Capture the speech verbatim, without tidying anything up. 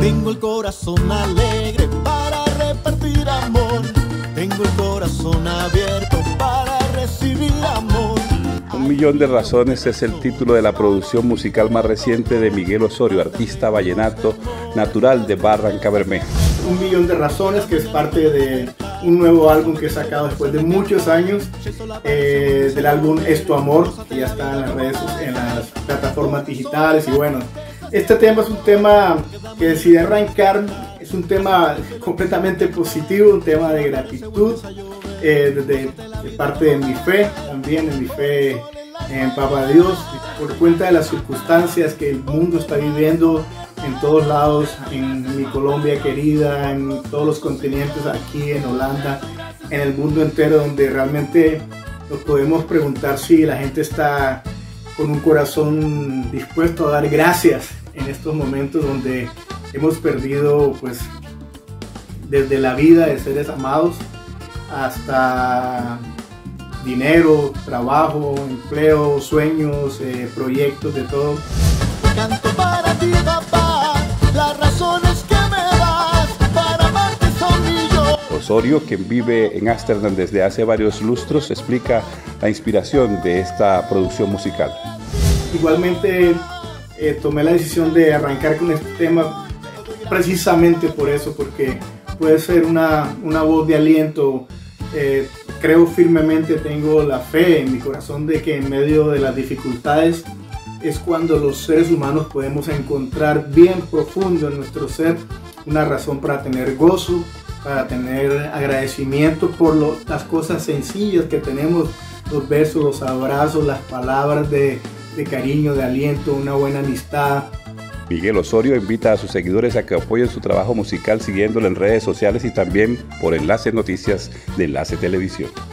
Tengo el corazón alegre para repartir amor. Tengo el corazón abierto para recibir amor. Un millón de razones es el título de la producción musical más reciente de Miguel Osorio, artista vallenato natural de Barrancabermeja. Un millón de razones, que es parte de un nuevo álbum que he sacado después de muchos años, eh, del álbum Es Tu Amor, que ya está en las redes, en las plataformas digitales. Y bueno, este tema es un tema que decidí arrancar, es un tema completamente positivo, un tema de gratitud, eh, de, de parte de mi fe, también de mi fe en Papá Dios, por cuenta de las circunstancias que el mundo está viviendo en todos lados, en mi Colombia querida, en todos los continentes, aquí en Holanda, en el mundo entero, donde realmente nos podemos preguntar si la gente está con un corazón dispuesto a dar gracias en estos momentos donde hemos perdido, pues, desde la vida de seres amados hasta dinero, trabajo, empleo, sueños, eh, proyectos, de todo. Canto para ti, papá, las razones que me das para amarte son millones. Osorio, quien vive en Ámsterdam desde hace varios lustros, explica la inspiración de esta producción musical. Igualmente eh, tomé la decisión de arrancar con este tema precisamente por eso, porque puede ser una, una voz de aliento. Eh, creo firmemente, tengo la fe en mi corazón de que en medio de las dificultades es cuando los seres humanos podemos encontrar bien profundo en nuestro ser una razón para tener gozo, para tener agradecimiento por lo, las cosas sencillas que tenemos, los besos, los abrazos, las palabras de, de cariño, de aliento, una buena amistad. Miguel Osorio invita a sus seguidores a que apoyen su trabajo musical siguiéndolo en redes sociales y también por Enlace Noticias de Enlace Televisión.